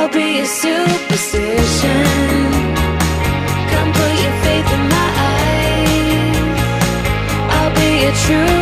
I'll be a superstition. Come put your faith in my eyes. I'll be a true